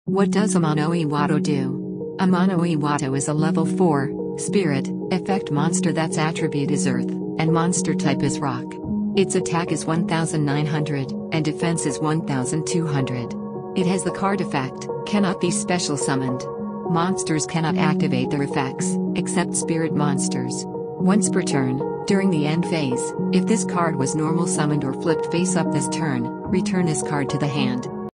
What does Amano-Iwato do? Amano-Iwato is a level 4 spirit effect monster that's attribute is Earth, and monster type is Rock. Its attack is 1900, and defense is 1200. It has the card effect, cannot be special summoned. Monsters cannot activate their effects, except spirit monsters. Once per turn, during the end phase, if this card was normal summoned or flipped face up this turn, return this card to the hand.